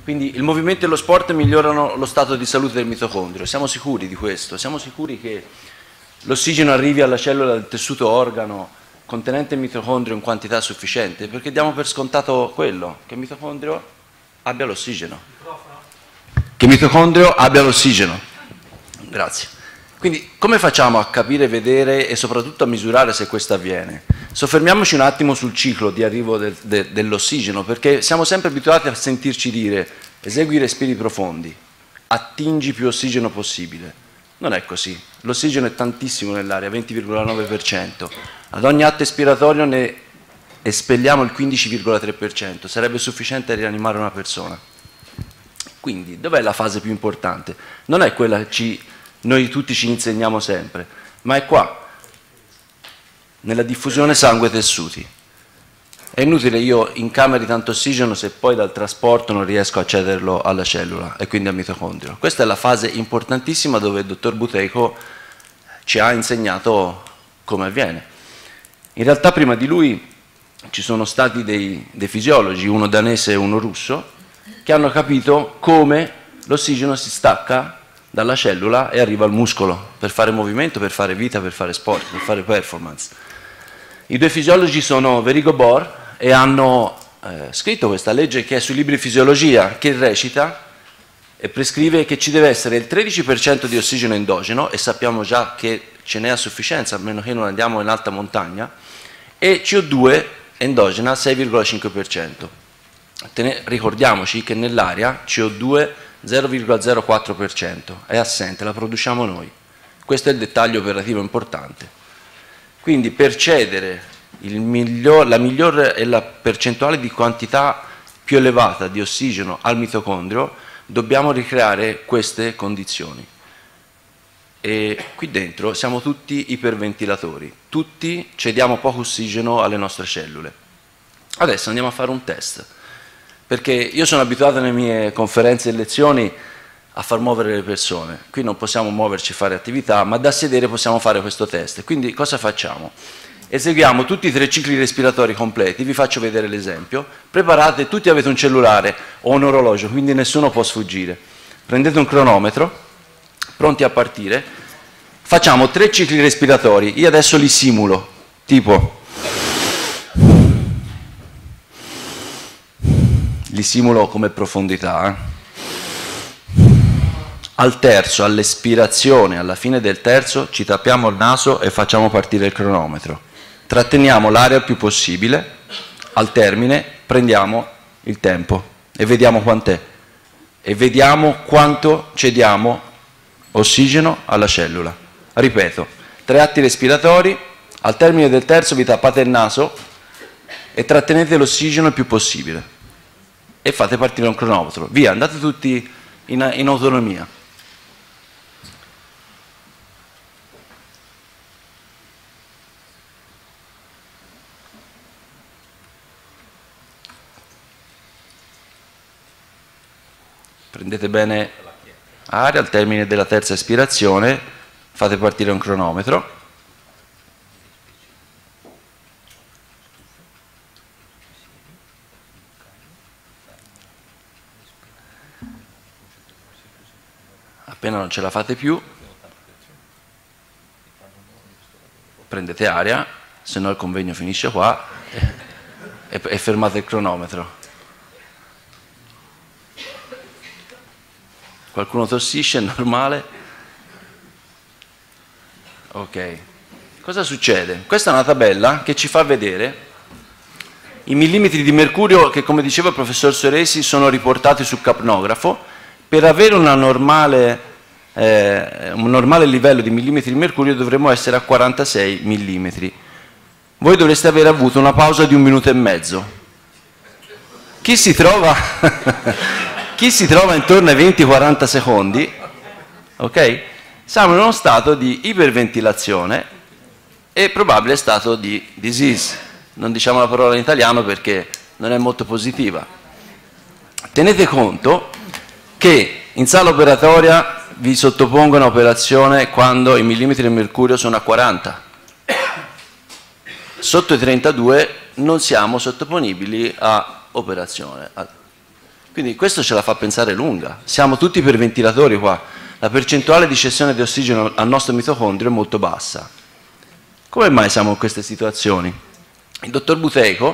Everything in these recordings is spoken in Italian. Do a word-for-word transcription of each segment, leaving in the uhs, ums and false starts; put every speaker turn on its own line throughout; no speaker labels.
Quindi il movimento e lo sport migliorano lo stato di salute del mitocondrio. Siamo sicuri di questo? Siamo sicuri che l'ossigeno arrivi alla cellula del tessuto organo contenente il mitocondrio in quantità sufficiente? Perché diamo per scontato quello, che il mitocondrio abbia l'ossigeno. Che il mitocondrio abbia l'ossigeno. Grazie. Quindi come facciamo a capire, vedere e soprattutto a misurare se questo avviene? Soffermiamoci un attimo sul ciclo di arrivo del, de, dell'ossigeno, perché siamo sempre abituati a sentirci dire esegui respiri profondi, attingi più ossigeno possibile. Non è così. L'ossigeno è tantissimo nell'aria, venti virgola nove per cento. Ad ogni atto espiratorio ne espelliamo il quindici virgola tre per cento, sarebbe sufficiente a rianimare una persona. Quindi, dov'è la fase più importante? Non è quella che ci, noi tutti ci insegniamo sempre, ma è qua, nella diffusione sangue-tessuti. È inutile io incameri tanto ossigeno se poi dal trasporto non riesco a cederlo alla cellula e quindi al mitocondrio. Questa è la fase importantissima dove il dottor Buteyko ci ha insegnato come avviene. In realtà prima di lui ci sono stati dei, dei fisiologi, uno danese e uno russo, che hanno capito come l'ossigeno si stacca dalla cellula e arriva al muscolo per fare movimento, per fare vita, per fare sport, per fare performance. I due fisiologi sono Verigo Bohr e hanno eh, scritto questa legge che è sui libri di fisiologia, che recita e prescrive che ci deve essere il tredici per cento di ossigeno endogeno, e sappiamo già che ce n'è a sufficienza, a meno che non andiamo in alta montagna, e C O due endogena sei virgola cinque per cento. Ricordiamoci che nell'aria C O due zero virgola zero quattro per cento è assente, la produciamo noi. Questo è il dettaglio operativo importante. Quindi per cedere il miglior, la migliore e la percentuale di quantità più elevata di ossigeno al mitocondrio dobbiamo ricreare queste condizioni. E qui dentro siamo tutti iperventilatori, tutti cediamo poco ossigeno alle nostre cellule. Adesso andiamo a fare un test, perché io sono abituato nelle mie conferenze e lezioni a far muovere le persone. Qui non possiamo muoverci e fare attività, ma da sedere possiamo fare questo test. Quindi cosa facciamo? Eseguiamo tutti i tre cicli respiratori completi, vi faccio vedere l'esempio. Preparate, tutti avete un cellulare o un orologio, quindi nessuno può sfuggire. Prendete un cronometro, pronti a partire. Facciamo tre cicli respiratori, io adesso li simulo, tipo... Li simulo come profondità. Eh? Al terzo, all'espirazione, alla fine del terzo, ci tappiamo il naso e facciamo partire il cronometro. Tratteniamo l'aria il più possibile, al termine prendiamo il tempo e vediamo quant'è. E vediamo quanto cediamo ossigeno alla cellula. Ripeto, tre atti respiratori, al termine del terzo vi tappate il naso e trattenete l'ossigeno il più possibile. E fate partire un cronometro. Via, andate tutti in, in autonomia. Prendete bene aria, al termine della terza espirazione fate partire un cronometro. Appena non ce la fate più, prendete aria, se no il convegno finisce qua e, e fermate il cronometro. Qualcuno tossisce, è normale? Ok. Cosa succede? Questa è una tabella che ci fa vedere i millimetri di mercurio che, come diceva il professor Soresi, sono riportati sul capnografo. Per avere una normale, eh, un normale livello di millimetri di mercurio dovremmo essere a quarantasei millimetri. Voi dovreste aver avuto una pausa di un minuto e mezzo. Chi si trova, chi si trova intorno ai venti quaranta secondi, ok? Siamo in uno stato di iperventilazione e probabile stato di disease. Non diciamo la parola in italiano perché non è molto positiva. Tenete conto che in sala operatoria vi sottopongono a operazione quando i millimetri di mercurio sono a quaranta. Sotto i trentadue non siamo sottoponibili a operazione. Quindi questo ce la fa pensare lunga. Siamo tutti per ventilatori qua. La percentuale di cessione di ossigeno al nostro mitocondrio è molto bassa. Come mai siamo in queste situazioni? Il dottor Buteyko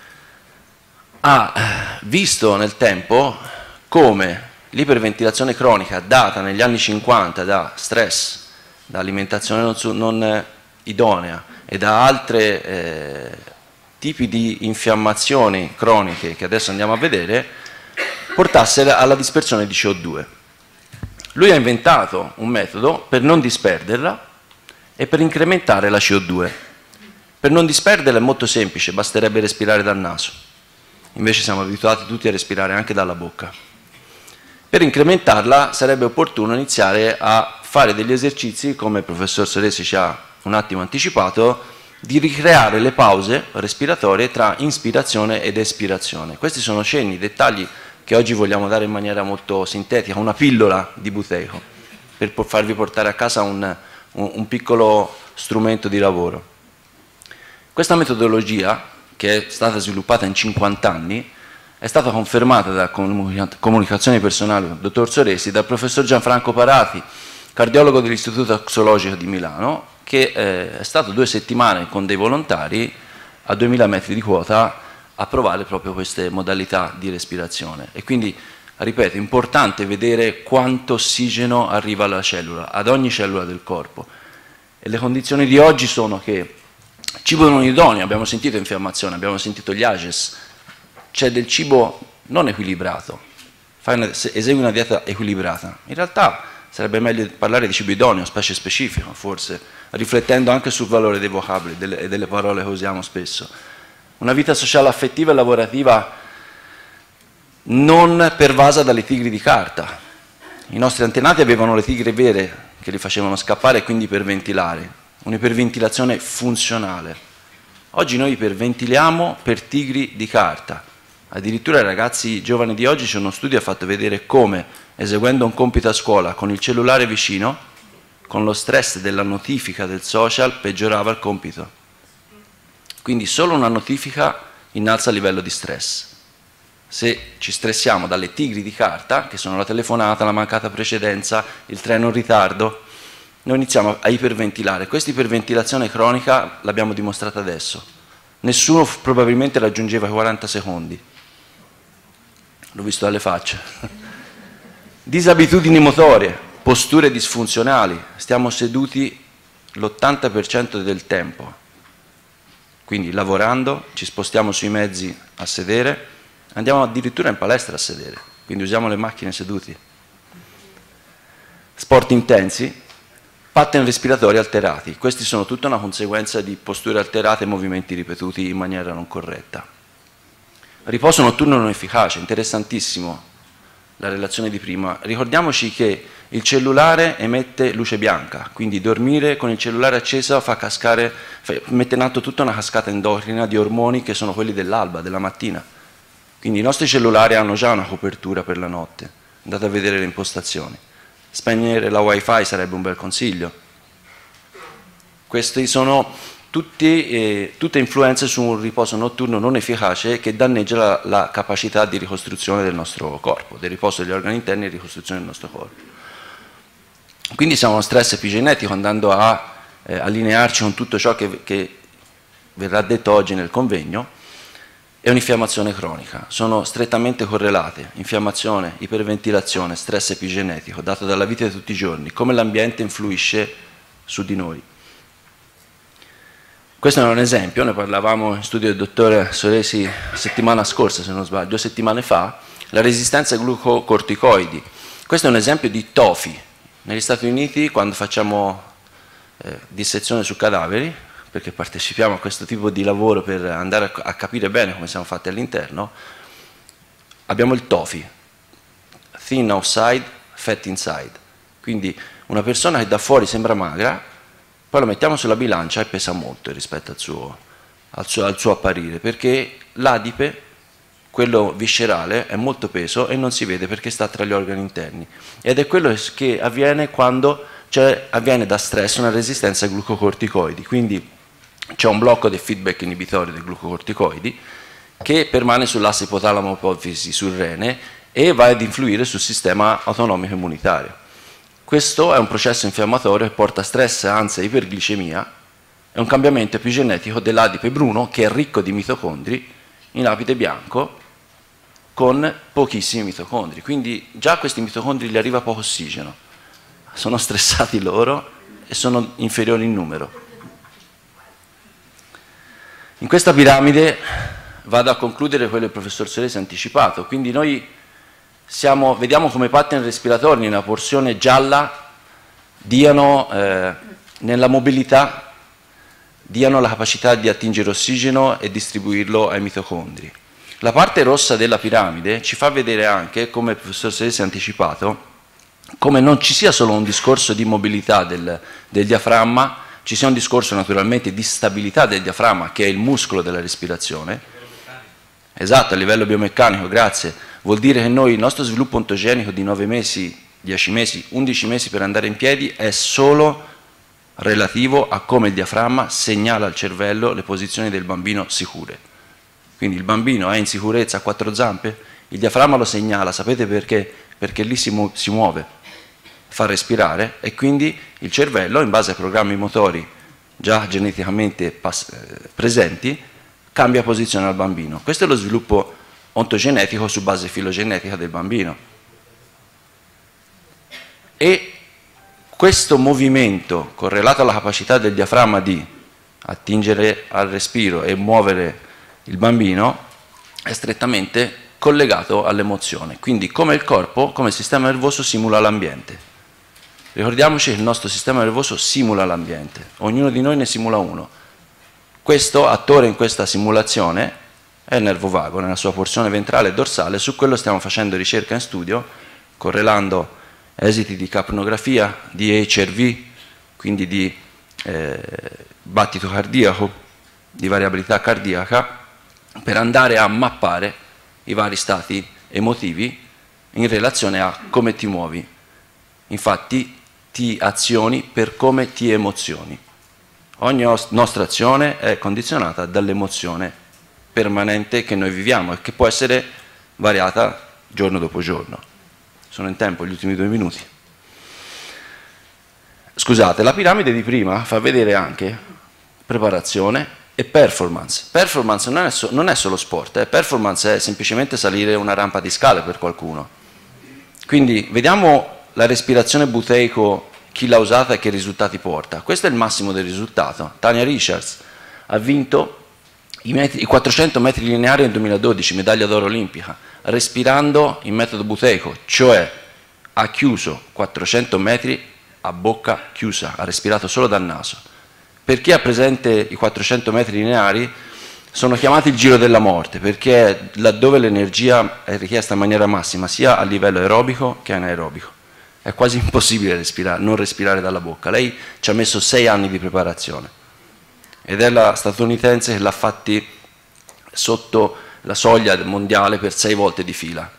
ha visto nel tempo come l'iperventilazione cronica data negli anni cinquanta da stress, da alimentazione non, non idonea e da altri eh, tipi di infiammazioni croniche che adesso andiamo a vedere, portasse alla dispersione di C O due. Lui ha inventato un metodo per non disperderla e per incrementare la C O due. Per non disperderla è molto semplice, basterebbe respirare dal naso. Invece siamo abituati tutti a respirare anche dalla bocca. Per incrementarla sarebbe opportuno iniziare a fare degli esercizi, come il professor Soresi ci ha un attimo anticipato, di ricreare le pause respiratorie tra ispirazione ed espirazione. Questi sono cenni, dettagli che oggi vogliamo dare in maniera molto sintetica, una pillola di Buteyko, per farvi portare a casa un, un, un piccolo strumento di lavoro. Questa metodologia, che è stata sviluppata in cinquanta anni, è stata confermata da comunicazioni personali del dottor Soresi, dal professor Gianfranco Parati, cardiologo dell'Istituto Toxologico di Milano, che eh, è stato due settimane con dei volontari a duemila metri di quota a provare proprio queste modalità di respirazione. E quindi, ripeto, è importante vedere quanto ossigeno arriva alla cellula, ad ogni cellula del corpo. E le condizioni di oggi sono che cibo non idoneo, abbiamo sentito infiammazione, abbiamo sentito gli A G E S, c'è del cibo non equilibrato, fai una, esegui una dieta equilibrata. In realtà sarebbe meglio parlare di cibo idoneo, specie specifico, forse, riflettendo anche sul valore dei vocaboli e delle, delle parole che usiamo spesso. Una vita sociale, affettiva e lavorativa non pervasa dalle tigri di carta. I nostri antenati avevano le tigri vere che li facevano scappare e quindi iperventilare, un'iperventilazione funzionale. Oggi noi iperventiliamo per tigri di carta. Addirittura ai ragazzi giovani di oggi c'è uno studio che ha fatto vedere come, eseguendo un compito a scuola con il cellulare vicino, con lo stress della notifica del social, peggiorava il compito. Quindi solo una notifica innalza il livello di stress. Se ci stressiamo dalle tigri di carta, che sono la telefonata, la mancata precedenza, il treno in ritardo, noi iniziamo a iperventilare. Questa iperventilazione cronica l'abbiamo dimostrata adesso. Nessuno probabilmente raggiungeva i quaranta secondi. L'ho visto dalle facce. Disabitudini motorie, posture disfunzionali. Stiamo seduti l'ottanta per cento del tempo. Quindi lavorando, ci spostiamo sui mezzi a sedere, andiamo addirittura in palestra a sedere, quindi usiamo le macchine seduti. Sport intensi, pattern respiratori alterati. Questi sono tutta una conseguenza di posture alterate e movimenti ripetuti in maniera non corretta. Riposo notturno non efficace, interessantissimo la relazione di prima. Ricordiamoci che il cellulare emette luce bianca, quindi dormire con il cellulare acceso fa cascare, mette in atto tutta una cascata endocrina di ormoni che sono quelli dell'alba, della mattina. Quindi i nostri cellulari hanno già una copertura per la notte. Andate a vedere le impostazioni. Spegnere la wifi sarebbe un bel consiglio. Questi sono tutti, eh, tutte influenze su un riposo notturno non efficace che danneggia la, la capacità di ricostruzione del nostro corpo, del riposo degli organi interni e ricostruzione del nostro corpo. Quindi siamo uno stress epigenetico, andando a eh, allinearci con tutto ciò che, che verrà detto oggi nel convegno, è un'infiammazione cronica. Sono strettamente correlate, infiammazione, iperventilazione, stress epigenetico, dato dalla vita di tutti i giorni, come l'ambiente influisce su di noi. Questo è un esempio, ne parlavamo in studio del dottore Soresi settimana scorsa, se non sbaglio, due settimane fa, la resistenza ai glucocorticoidi. Questo è un esempio di T O F I. Negli Stati Uniti, quando facciamo eh, dissezione su cadaveri, perché partecipiamo a questo tipo di lavoro per andare a, a capire bene come siamo fatti all'interno, abbiamo il T O F I, thin outside, fat inside. Quindi una persona che da fuori sembra magra, poi lo mettiamo sulla bilancia e pesa molto rispetto al suo, al suo, al suo apparire, perché l'adipe, quello viscerale, è molto peso e non si vede perché sta tra gli organi interni. Ed è quello che avviene quando cioè, avviene da stress una resistenza ai glucocorticoidi. Quindi c'è un blocco del feedback inibitorio dei glucocorticoidi che permane sull'asse ipotalamo-ipofisi sul rene e va ad influire sul sistema autonomico immunitario. Questo è un processo infiammatorio che porta a stress, ansia e iperglicemia. È un cambiamento epigenetico dell'adipe bruno, che è ricco di mitocondri, in abite bianco con pochissimi mitocondri. Quindi già a questi mitocondri gli arriva poco ossigeno, sono stressati loro e sono inferiori in numero. In questa piramide vado a concludere quello che il professor Solesi ha anticipato. Quindi noi siamo, vediamo come i pattern respiratori nella porzione gialla diano eh, nella mobilità diano la capacità di attingere ossigeno e distribuirlo ai mitocondri. La parte rossa della piramide ci fa vedere anche, come il professor Solesi ha anticipato, come non ci sia solo un discorso di mobilità del, del diaframma, ci sia un discorso naturalmente di stabilità del diaframma, che è il muscolo della respirazione. Esatto, a livello biomeccanico, grazie. Vuol dire che noi, il nostro sviluppo ontogenico di nove mesi, dieci mesi, undici mesi per andare in piedi è solo relativo a come il diaframma segnala al cervello le posizioni del bambino sicure. Quindi il bambino è in sicurezza a quattro zampe, il diaframma lo segnala, sapete perché? Perché lì si, mu si muove, fa respirare e quindi il cervello, in base ai programmi motori già geneticamente presenti, cambia posizione al bambino. Questo è lo sviluppo ontogenetico su base filogenetica del bambino. E questo movimento correlato alla capacità del diaframma di attingere al respiro e muovere il bambino è strettamente collegato all'emozione. Quindi come il corpo, come il sistema nervoso simula l'ambiente. Ricordiamoci che il nostro sistema nervoso simula l'ambiente, ognuno di noi ne simula uno. Questo attore in questa simulazione è il nervo vago, nella sua porzione ventrale e dorsale. Su quello stiamo facendo ricerca in studio, correlando esiti di capnografia, di H R V, quindi di eh, battito cardiaco, di variabilità cardiaca, per andare a mappare i vari stati emotivi in relazione a come ti muovi. Infatti ti azioni per come ti emozioni. Ogni nostra azione è condizionata dall'emozione permanente che noi viviamo e che può essere variata giorno dopo giorno. Sono in tempo, gli ultimi due minuti. Scusate, la piramide di prima fa vedere anche preparazione e performance. Performance non è, so, non è solo sport, eh. Performance è semplicemente salire una rampa di scale per qualcuno. Quindi vediamo la respirazione buteico, chi l'ha usata e che risultati porta. Questo è il massimo del risultato. Tanya Richards ha vinto i, metri, i quattrocento metri lineari nel duemiladodici, medaglia d'oro olimpica, respirando in metodo buteico, cioè ha chiuso quattrocento metri a bocca chiusa, ha respirato solo dal naso. Per chi ha presente i quattrocento metri lineari, sono chiamati il giro della morte, perché è laddove l'energia è richiesta in maniera massima, sia a livello aerobico che anaerobico. È quasi impossibile respirare, non respirare dalla bocca. Lei ci ha messo sei anni di preparazione ed è la statunitense che l'ha fatti sotto la soglia mondiale per sei volte di fila.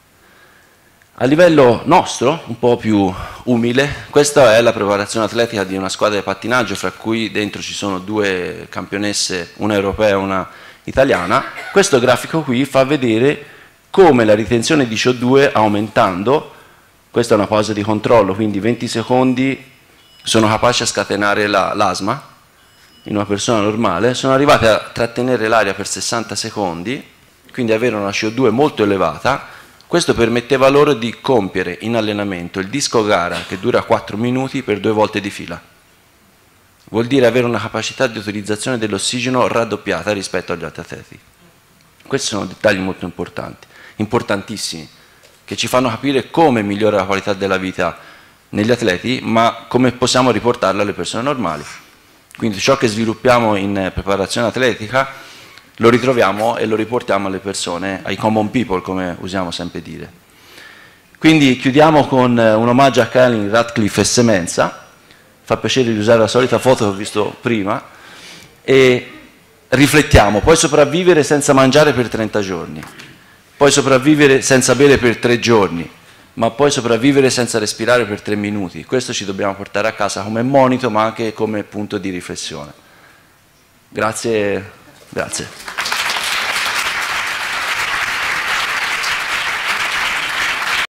A livello nostro, un po' più umile, questa è la preparazione atletica di una squadra di pattinaggio, fra cui dentro ci sono due campionesse, una europea e una italiana. Questo grafico qui fa vedere come la ritenzione di C O due aumentando, questa è una pausa di controllo, quindi venti secondi sono capaci a scatenare l'asma la, in una persona normale, sono arrivati a trattenere l'aria per sessanta secondi, quindi avere una C O due molto elevata. Questo permetteva loro di compiere in allenamento il disco gara che dura quattro minuti per due volte di fila. Vuol dire avere una capacità di utilizzazione dell'ossigeno raddoppiata rispetto agli altri atleti. Questi sono dettagli molto importanti, importantissimi, che ci fanno capire come migliora la qualità della vita negli atleti, ma come possiamo riportarla alle persone normali. Quindi ciò che sviluppiamo in preparazione atletica lo ritroviamo e lo riportiamo alle persone, ai common people, come usiamo sempre dire. Quindi chiudiamo con un omaggio a Kaelin, Radcliffe e Semenza. Fa piacere di usare la solita foto che ho visto prima e riflettiamo: puoi sopravvivere senza mangiare per trenta giorni, puoi sopravvivere senza bere per tre giorni, ma puoi sopravvivere senza respirare per tre minuti. Questo ci dobbiamo portare a casa come monito, ma anche come punto di riflessione. Grazie. Grazie.